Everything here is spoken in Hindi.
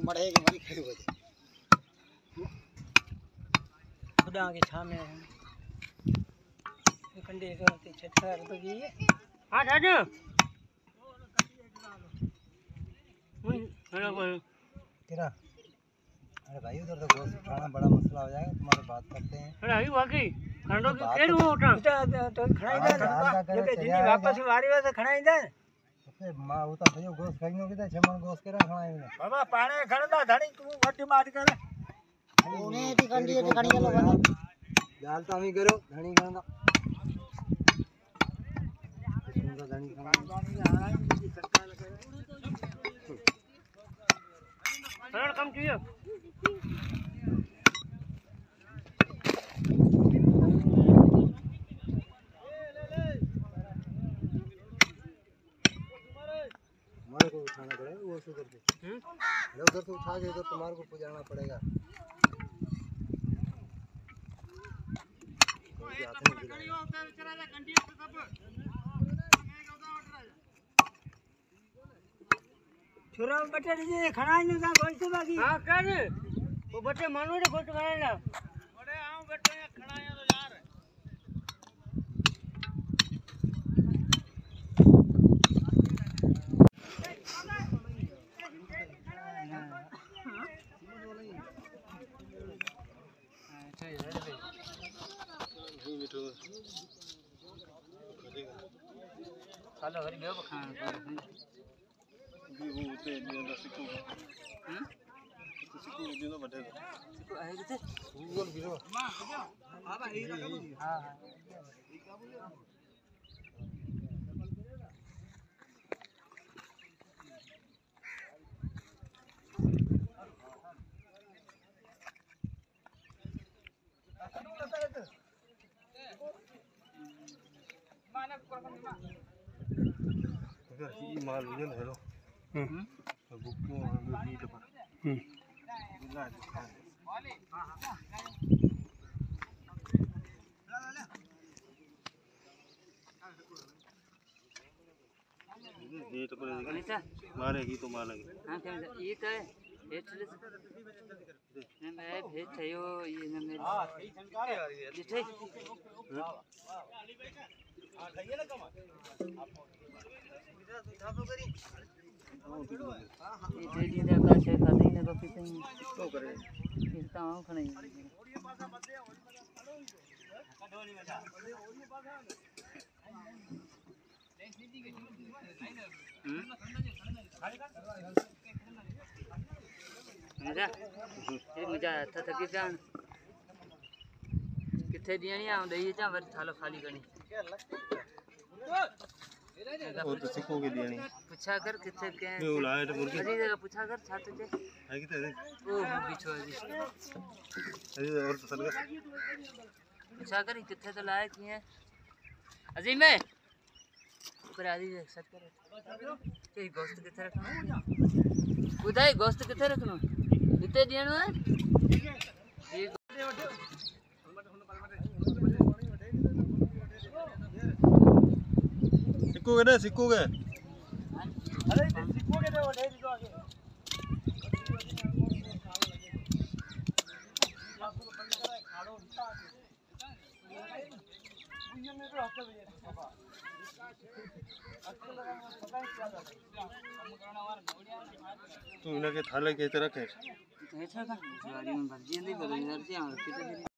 मड़े के मारी खड़ी हो जाए खुदा के छामे कंडे को ते छटकार तो भी है हां दादू हेलो बोल तेरा अरे भाई उधर तो गोश्त खाना बड़ा मसला हो जाएगा तुम्हारे बात करते हैं अरे भाई वाकई खंडो के केड़ वो उठा तो खणाई दे जो के जिनी वापस वारी वे तो खणाई दे ओके मां वो तो भयो गोश्त खाइनो के छमन गोश्त केरा खणाई बाबा पाणे खणदा धणी तू वट मार कर ओने ती कंडी खणी चलो बने दाल तो हमी करो धणी खणदा सुंदर धणी खणदा सरकार सरल कम चाहिए हमारे को उठाना पड़ेगा वो से करके उधर से उठा के इधर तुम्हारे को पुजाना पड़ेगा छोरा बटे दीजिए खाना नहीं था कौन से बाकी हां कर वो बटे मानो रे गोट खाना बड़े आऊं बैठे खाना है तो यार चलो हरी बेव खाना भी वो उते दिया सिक्को तो सिक्को दिनो बटे सिक्को है किथे गूगल बिरो हां भाई हां अगर ही माल ये है लो बुक को भी तो पर ये तो पर मारेगी तो मारेगी हां क्या ये तो है भेज मैं भेज थयो ये न मेरे हां सही संकार है ये थे हां खाइए ना कमा आप करी ये दे दी का से खाते ने तो पीते तो करे पीता हूं खने ओरी पासा मत दे कडोली में जा ओरी पासा ले सीधी के मजा ये मजा था थकी जान किथे दियणी आ दई जा वर थालो खाली करनी वो तो सिक्को के दियणी पूछा कर किथे के ये उलाए तो मुर्गी अजी जगह पूछा कर छाते जे है किथे ओ बिछो जी अजी और तो चल गया पूछा कर किथे तो लाए की है अजी मैं ऊपर आदि सेट कर के गोश्त किथे रखना बुधाई गोश्त किथे रखना इते दियणो है ये सिक्को के अरे सिक्को के दे वो दे दो आगे तू इनके थाले के तरह के ऐसा का गाड़ी में भर दिए नहीं बदल यार से